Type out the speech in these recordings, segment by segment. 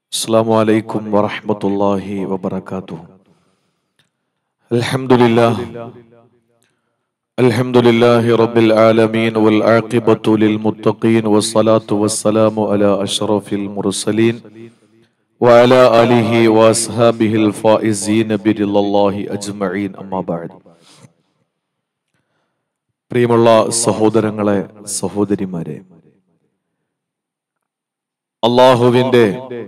السلام عليكم ورحمة الله وبركاته. الحمد لله رب العالمين والعاقبة للمتقين والصلاة والسلام على أشرف المرسلين وعلى آله وأصحابه الفائزين برضا الله أجمعين أما بعد. പ്രിയമുള്ള സഹോദരങ്ങളെ സഹോദരിമാരെ, അല്ലാഹുവിന്റെ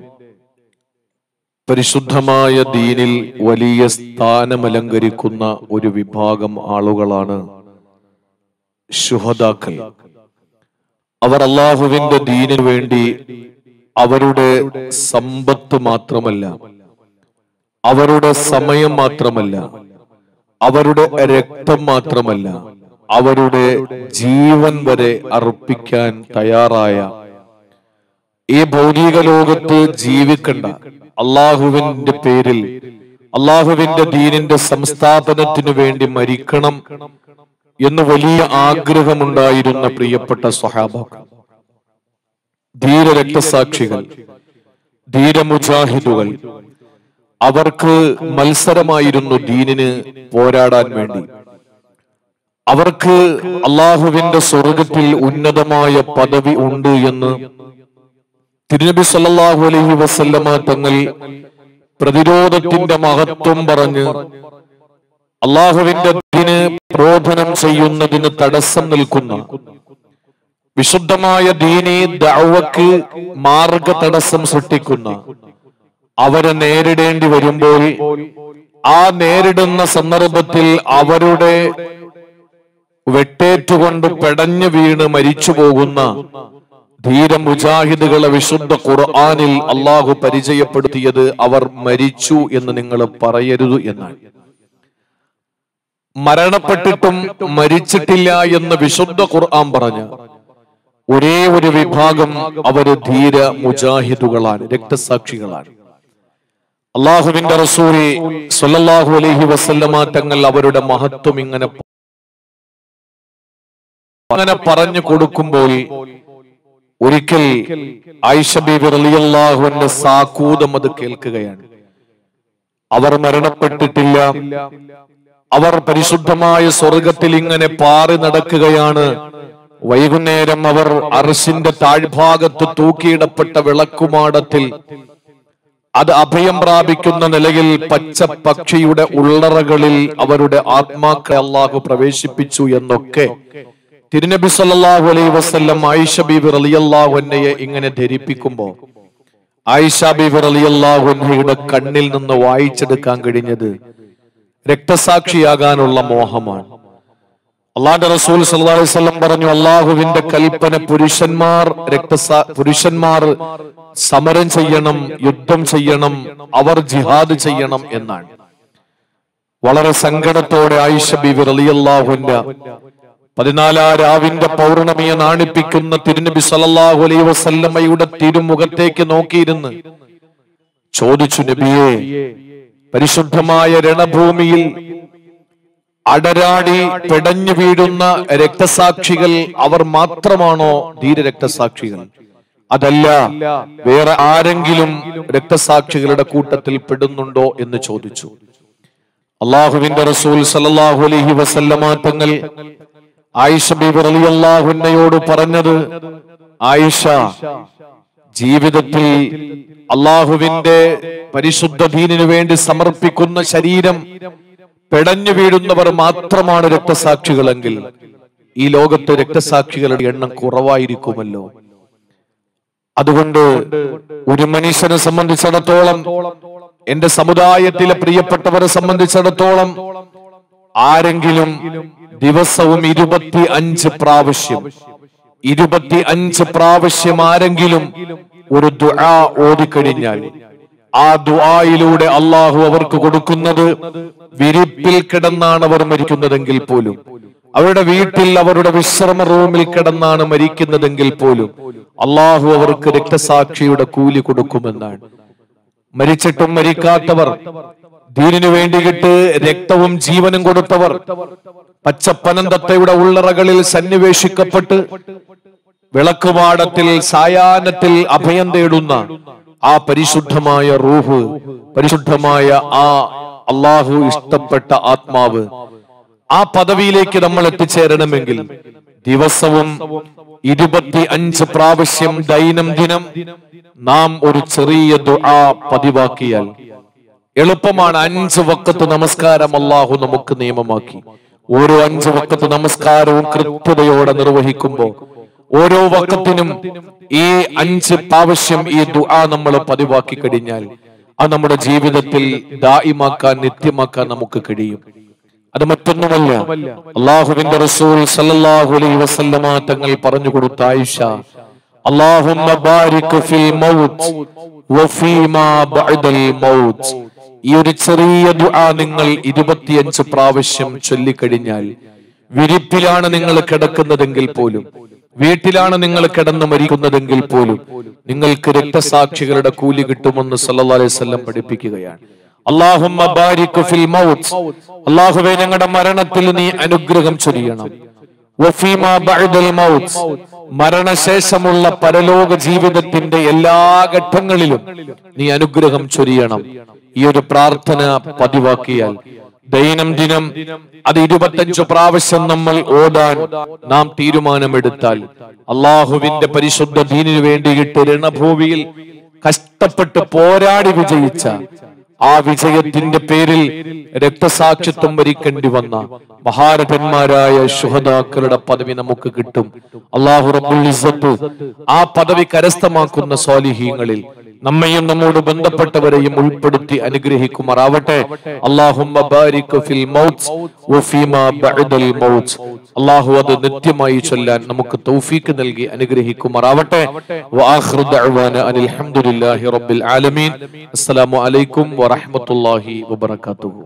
പരിശുദ്ധമായ ദീനിൽ വലിയ സ്ഥാനമലങ്കരിക്കുന്ന ഒരു വിഭാഗം ആളുകളാണ് ശുഹദാക്കൾ. അവർ അല്ലാഹുവിന്റെ ദീനിനു വേണ്ടി അവരുടെ സമ്പത്ത് മാത്രമല്ല, അവരുടെ സമയം മാത്രമല്ല, അവരുടെ രക്തം മാത്രമല്ല, അവരുടെ ജീവൻ വരെ അർപ്പിക്കാൻ തയ്യാറായ, ഈ ഭൗതിക ലോകത്ത് ജീവിക്കണ്ട, അള്ളാഹുവിന്റെ പേരിൽ അള്ളാഹുവിന്റെ ദീനിന്റെ സംസ്ഥാപനത്തിനു വേണ്ടി മരിക്കണം എന്ന് വലിയ ആഗ്രഹമുണ്ടായിരുന്ന പ്രിയപ്പെട്ട സ്വഹാബാക്കൾ, ധീര രക്തസാക്ഷികൾ, ധീര മുജാഹിദുകൾ. അവർക്ക് മത്സരമായിരുന്നു ദീനിന് പോരാടാൻ വേണ്ടി. അവർക്ക് അള്ളാഹുവിന്റെ സ്വർഗത്തിൽ ഉന്നതമായ പദവി ഉണ്ട് എന്ന് തിരുനബി സല്ലല്ലാഹു അലൈഹി വസല്ലമ തങ്ങൾ പ്രതിരോധത്തിന്റെ മഹത്വം പറഞ്ഞ് അള്ളാഹുവിന്റെ ദീന് പ്രബോധനം ചെയ്യുന്നതിന് തടസ്സം നിൽക്കുന്ന, വിശുദ്ധമായ ദീനി ദഅവക്ക് മാർഗ തടസ്സം സൃഷ്ടിക്കുന്ന അവരെ നേരിടേണ്ടി വരുമ്പോൾ, ആ നേരിടുന്ന സന്ദർഭത്തിൽ അവരുടെ വെട്ടേറ്റുകൊണ്ട് പെടഞ്ഞു വീണ് മരിച്ചു പോകുന്ന ധീര മുജാഹിദുകളെ വിശുദ്ധ ഖുർആനിൽ അള്ളാഹു പരിചയപ്പെടുത്തിയത് അവർ മരിച്ചു എന്ന് നിങ്ങൾ പറയരുത് എന്നാണ്. മരണപ്പെട്ടിട്ടും മരിച്ചിട്ടില്ല എന്ന് വിശുദ്ധ ഖുർആൻ പറഞ്ഞ ഒരേ ഒരു വിഭാഗം അവര് ധീര മുജാഹിദുകളാണ്, രക്തസാക്ഷികളാണ്. അള്ളാഹുവിന്റെ റസൂൽ സ്വല്ലല്ലാഹു അലൈഹി വസല്ലമ തങ്ങൾ അവരുടെ മഹത്വം ഇങ്ങനെ പറഞ്ഞു കൊടുക്കുമ്പോൾ ഒരിക്കൽ ആയിഷ ബീബി റളിയല്ലാഹു അൻഹ സാകൂതം അത് കേൾക്കുകയാണ്. അവർ മരണപ്പെട്ടിട്ടില്ല, അവർ പരിശുദ്ധമായ സ്വർഗത്തിൽ ഇങ്ങനെ പാറി നടക്കുകയാണ്. വൈകുന്നേരം അവർ അർശിന്റെ താഴ്ഭാഗത്ത് തൂക്കിയിടപ്പെട്ട വിളക്കുമാടത്തിൽ അത് അഭയം പ്രാപിക്കുന്ന നിലയിൽ പച്ച പക്ഷിയുടെ ഉള്ളറകളിൽ അവരുടെ ആത്മാക്കളെ അല്ലാഹു പ്രവേശിപ്പിച്ചു എന്നൊക്കെ തിരുനബി സല്ലല്ലാഹു അലൈഹി വസല്ലം ആയിഷ ബീബി റളിയല്ലാഹു അൻഹയെ ഇങ്ങനെ ധരിപ്പിക്കുമ്പോൾ, ആയിഷ ബീബി റളിയല്ലാഹു അൻഹയുടെ കണ്ണിൽ നിന്ന് വായിച്ചെടുക്കാൻ കഴിഞ്ഞത് രക്തസാക്ഷിയാകാനുള്ള മോഹമാണ്. അല്ലാഹുവിന്റെ റസൂൽ സല്ലല്ലാഹു അലൈഹി വസല്ലം പറഞ്ഞു, അല്ലാഹുവിന്റെ കൽപ്പന പുരുഷന്മാർ സമരം ചെയ്യണം, യുദ്ധം ചെയ്യണം, അവർ ജിഹാദ് ചെയ്യണം എന്നാണ്. വളരെ സങ്കടത്തോടെ ആയിഷ ബീബി റളിയല്ലാഹു അൻഹ 14 രാവിന്റെ പൗർണമിയെ നാണിപ്പിക്കുന്ന തിരുനബി സല്ലല്ലാഹു അലൈഹി വസല്ലമയുടെ തിരുമുഖത്തേക്ക് നോക്കിയിരുന്ന് ചോദിച്ചു, നബിയേ, പരിശുദ്ധമായ രണഭൂമിയിൽ അടരാടി പെടഞ്ഞു വീഴുന്ന രക്തസാക്ഷികൾ അവർ മാത്രമാണോ ധീര രക്തസാക്ഷികൾ? അതല്ല, വേറെ ആരെങ്കിലും രക്തസാക്ഷികളുടെ കൂട്ടത്തിൽ പെടുന്നുണ്ടോ എന്ന് ചോദിച്ചു. അള്ളാഹുവിന്റെ റസൂൽ സല്ലല്ലാഹു അലൈഹി വസല്ലമ തങ്ങൾ ആയിഷ ബീബി റളിയല്ലാഹു അൻഹയോട് പറഞ്ഞത്, ആയിഷ, ജീവിതത്തിൽ അള്ളാഹുവിന്റെ പരിശുദ്ധ ദീനിനു വേണ്ടി സമർപ്പിക്കുന്ന ശരീരം പെടഞ്ഞു വീഴുന്നവർ മാത്രമാണ് രക്തസാക്ഷികളെങ്കിൽ ഈ ലോകത്ത് രക്തസാക്ഷികളുടെ എണ്ണം കുറവായിരിക്കുമല്ലോ. അതുകൊണ്ട് ഒരു മനുഷ്യനെ സംബന്ധിച്ചിടത്തോളം, എന്റെ സമുദായത്തിലെ പ്രിയപ്പെട്ടവരെ സംബന്ധിച്ചിടത്തോളം, ആരെങ്കിലും ദിവസവും 25 പ്രാവശ്യം ആരെങ്കിലും ഒരു ദുആ ഓതിക്കഴിഞ്ഞാൽ ആ ദുആയിലൂടെ അള്ളാഹു അവർക്ക് കൊടുക്കുന്നത്, വിരിപ്പിൽ കിടന്നാണ് അവർ മരിക്കുന്നതെങ്കിൽ പോലും, അവരുടെ വീട്ടിൽ അവരുടെ വിശ്രമ റൂമിൽ കിടന്നാണ് മരിക്കുന്നതെങ്കിൽ പോലും അള്ളാഹു അവർക്ക് രക്തസാക്ഷിയുടെ കൂലി കൊടുക്കുമെന്നാണ്. മരിച്ചിട്ടും മരിക്കാത്തവർ, ദീനിനു വേണ്ടിയിട്ട് രക്തവും ജീവനും കൊടുത്തവർ, പച്ചപ്പനന്തത്തയുടെ ഉള്ളറകളിൽ സന്നിവേശിക്കപ്പെട്ട് വിളക്കുമാടത്തിൽ സായാഹ്നത്തിൽ അഭയം തേടുന്ന ആ പരിശുദ്ധമായ റൂഹ്, പരിശുദ്ധമായ ആ അള്ളാഹു ഇഷ്ടപ്പെട്ട ആത്മാവ്, ആ പദവിയിലേക്ക് നമ്മൾ എത്തിച്ചേരണമെങ്കിൽ ദിവസവും 25 പ്രാവശ്യം ദൈനംദിനം നാം ഒരു ചെറിയ ദുആ പതിവാക്കിയാൽ എളുപ്പമാണ്. 5 വഖത്ത് നമസ്കാരം അള്ളാഹു നമുക്ക് നിയമമാക്കി. ഓരോ 5 വഖത്ത് നമസ്കാരവും കൃത്യതയോടെ നിർവഹിക്കുമ്പോൾ ഓരോ വഖത്തിനും ഈ 5 പ്രാവശ്യം ഈ ദുആ നമ്മൾ പതിവാക്കി കഴിഞ്ഞാൽ അത് നമ്മുടെ ജീവിതത്തിൽ ദായിമാക്കാൻ, നിത്യമാക്കാൻ നമുക്ക് കഴിയും. അത് മറ്റൊന്നുമല്ല, അല്ലാഹുവിന്റെ റസൂൽ സല്ലല്ലാഹു അലൈഹി വസല്ലമ തങ്ങൾ പറഞ്ഞു കൊടുത്ത ആയിഷ, അല്ലാഹുമ്മ ബാരിക് ഫിൽ മൗത്ത് വഫീമാ ബഅദൽ മൗത്ത്. ഈ ഒരു ചെറിയ ദുആ നിങ്ങൾ 25 പ്രാവശ്യം ചൊല്ലിക്കഴിഞ്ഞാൽ, വിരിപ്പിലാണ് നിങ്ങൾ കിടക്കുന്നതെങ്കിൽ പോലും, വീട്ടിലാണ് നിങ്ങൾ കിടന്ന് മരിക്കുന്നതെങ്കിൽ പോലും നിങ്ങൾക്ക് രക്തസാക്ഷികളുടെ കൂലി കിട്ടുമെന്ന് സല്ലല്ലാഹു അലൈഹി വസല്ലം പഠിപ്പിക്കുകയാണ്. അല്ലാഹുമ്മ ബാരിക് ഫിൽ മൗത്ത്, അല്ലാഹുവേ ഞങ്ങളുടെ മരണത്തിൽ നീ അനുഗ്രഹം ചൊരിയണം. വഫീമാ ബഅദൽ മൗത്ത്, മരണശേഷമുള്ള പരലോക ജീവിതത്തിന്റെ എല്ലാ ഘട്ടങ്ങളിലും നീ അനുഗ്രഹം ചൊരിയണം. ഈ ഒരു പ്രാർത്ഥന പതിവാക്കിയാൽ ദൈനംദിനം അത് 25 പ്രാവശ്യം നമ്മൾ ഓടാൻ നാം തീരുമാനമെടുത്താൽ, അള്ളാഹുവിന്റെ പരിശുദ്ധ ദീനിനു വേണ്ടിയിട്ട് രണഭൂമിയിൽ കഷ്ടപ്പെട്ട് പോരാടി വിജയിച്ച ആ വിജയത്തിന്റെ പേരിൽ രക്തസാക്ഷിത്വം വരിക്കേണ്ടി വന്ന മഹാരഥന്മാരായ ശുഹദാക്കളുടെ പദവി നമുക്ക് കിട്ടും. അല്ലാഹു റബ്ബുൽ ഇസ്സത്ത് ആ പദവി കരസ്ഥമാക്കുന്ന സ്വാലിഹീങ്ങളിൽ നമ്മയും നമ്മോട് ബന്ധപ്പെട്ടവരെയും ഉൾപ്പെടുത്തി അനുഗ്രഹിക്കുമാറാവട്ടെ. അല്ലാഹുമ്മ ബാരിക് ഫിൽ മൗത്ത് വഫീമാ ബഅദൽ മൗത്ത്. അല്ലാഹു അത് നിത്യമായി ചൊല്ലാൻ നമുക്ക് തൗഫീഖ് നൽകി അനുഗ്രഹിക്കുമാറാവട്ടെ. വആഖിറു ദഅവാന അനിൽ ഹംദുലില്ലാഹി റബ്ബിൽ ആലമീൻ. അസ്സലാമു അലൈക്കും വറഹ്മത്തുള്ളാഹി വബറകാതുഹു.